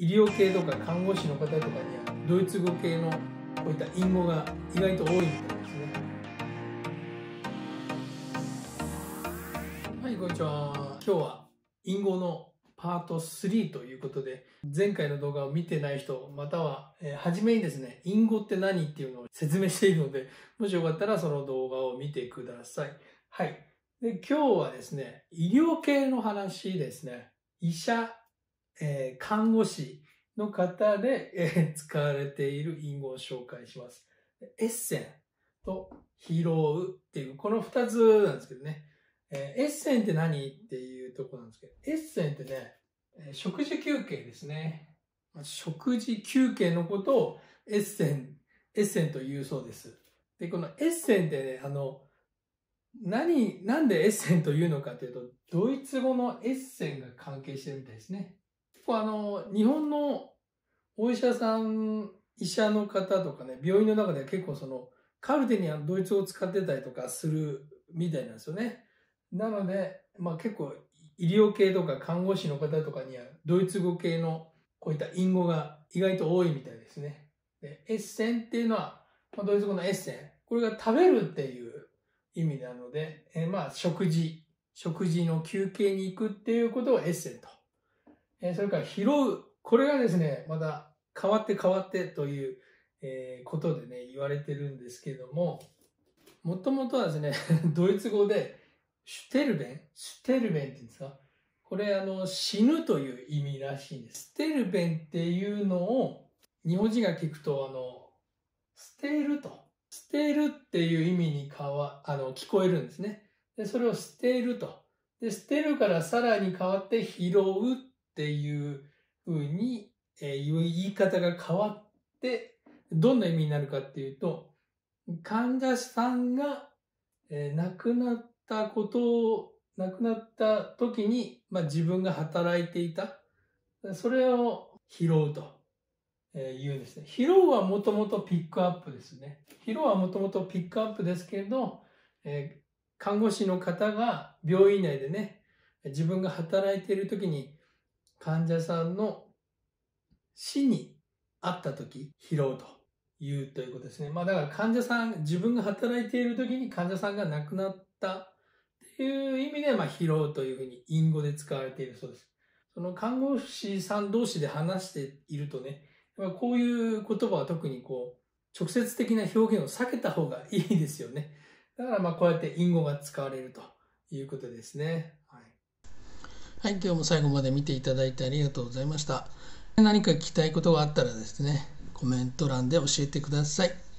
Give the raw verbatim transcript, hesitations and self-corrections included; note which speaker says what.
Speaker 1: 医療系とか看護師の方とかにはドイツ語系のこういった隠語が意外と多いみたいですね。はい、こんにちは。今日は隠語のパートスリーということで、前回の動画を見てない人、または、えー、初めにですね、隠語って何っていうのを説明しているので、もしよかったらその動画を見てください。はい。で、今日はですね、医療系の話ですね。医者、えー、看護師の方で、えー、使われている隠語を紹介します。エッセンと拾うっていう、この二つなんですけどね。えー、エッセンって何っていうところなんですけど、エッセンってね、食事休憩ですね。食事休憩のことをエッセン、エッセンと言うそうです。で、このエッセンってね、あの、何、なんでエッセンというのかというと、ドイツ語のエッセンが関係してるみたいですね。あの、日本のお医者さん、医者の方とかね、病院の中では結構その、カルテにはドイツ語を使ってたりとかするみたいなんですよね。なので、まあ結構医療系とか看護師の方とかにはドイツ語系のこういった隠語が意外と多いみたいですね。で、エッセンっていうのは、まあ、ドイツ語のエッセン。これが食べるっていう意味なので、えー、まあ食事、食事の休憩に行くっていうことをエッセンと。えー、それから拾う。これがですね、また変わって変わってという、えー、ことでね、言われてるんですけども、もともとはですね、ドイツ語でシュテルベンシュテルベンって言うんですか、これあの死ぬという意味らしいんです。ステルベンっていうのを日本人が聞くとあの捨てると捨てるっていう意味に変わあの聞こえるんですね。でそれを捨てるとで捨てるからさらに変わって拾うっていう風に、えー、言い方が変わってどんな意味になるかっていうと、患者さんが、えー、亡くなったことを亡くなった時に、まあ、自分が働いていた。それを拾うと、えー、言うんですね。拾うはもともとピックアップですね。拾うはもともとピックアップですけれど、えー、看護師の方が病院内でね、自分が働いている時に患者さんの死にあった時、拾うというということですね。まあだから患者さん、自分が働いている時に患者さんが亡くなったっていう意味で、まあ拾うというふうに隠語で使われているそうです。その看護師さん同士で話しているとね、こういう言葉は特にこう、直接的な表現を避けた方がいいですよね。だからまあこうやって隠語が使われるということですね。はい。はい、今日も最後まで見ていただいてありがとうございました。何か聞きたいことがあったらですね、コメント欄で教えてください。